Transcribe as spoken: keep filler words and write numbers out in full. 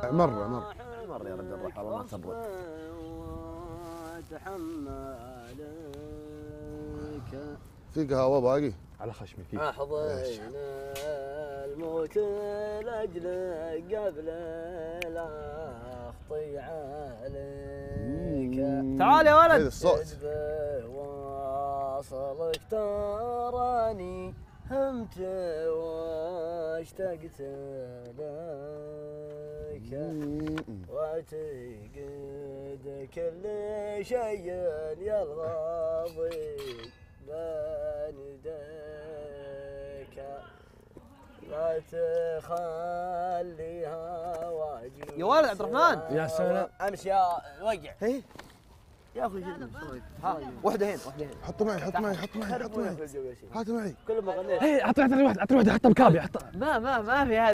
مرة مرة مرة مر يا رجل الروح والله ما تبرد. في قهوة باقي؟ على خشمي فيه. احضن الموت لاجلك قبل لا اخطي عليك. تعال يا ولد. الصوت واصلك تراني همت واشتقت لك واعتقد كل شيء يلغضي بين يديك لا تخليها واجب. يا ولد عبد الرحمن. يا سلام. امس يا وقع. ايه يا اخوي ها واحدة هنا واحدة هنا. حط معي حط معي حط معي حط معي هات معي. كل ما غنيت ايه اعطي اعطي واحد اعطي واحد حطها بكابي حطها. ما ما ما في هذا.